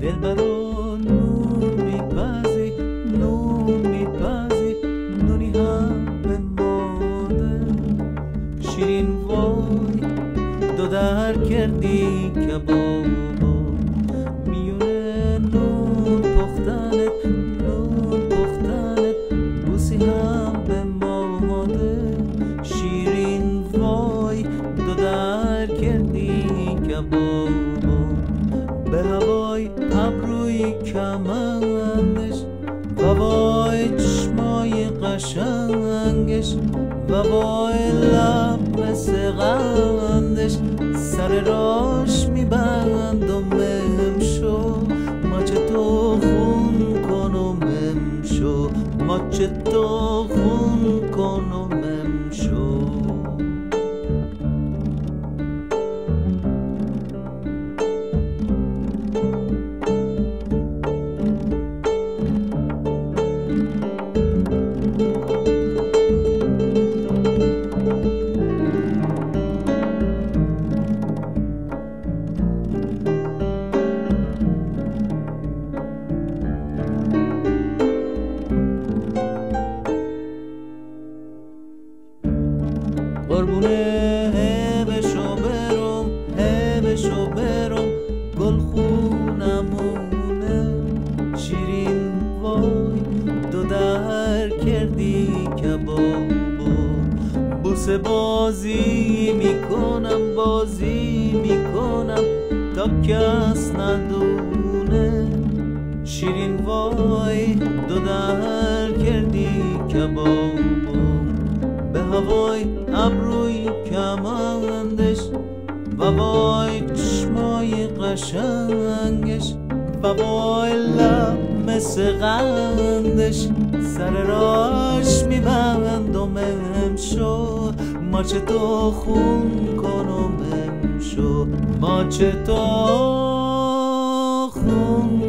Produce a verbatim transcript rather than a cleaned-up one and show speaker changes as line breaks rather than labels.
دلبرو نون میپزی نون میپزی نونی هم به ماده شیرین وای دو در کردی کبابا میونه نون پختنت نون پختنت بوسی هم به ماده شیرین وای دو در کردی کبابا به هوای ابروی کمندش و وای چشمای قشنگش و وای لب مثل قندش سر راش میبند و مهم شو ماچ تو خون کن و مم شو ماچ تو خون کن و مم شو قربونه بشو برم بشو برم گل خونمونه شیرین وای دو در کردی کبابو بوسه بازی میکنم بازی میکنم تا کس ندونه شیرین وای دو در کردی کبابو به هوای ابروی کمندش و وای چشمای قشنگش و وای لب مثل قندش سر راش میبند و مهم شو ماچ تو خون کن و مهم شو ماچ تو خون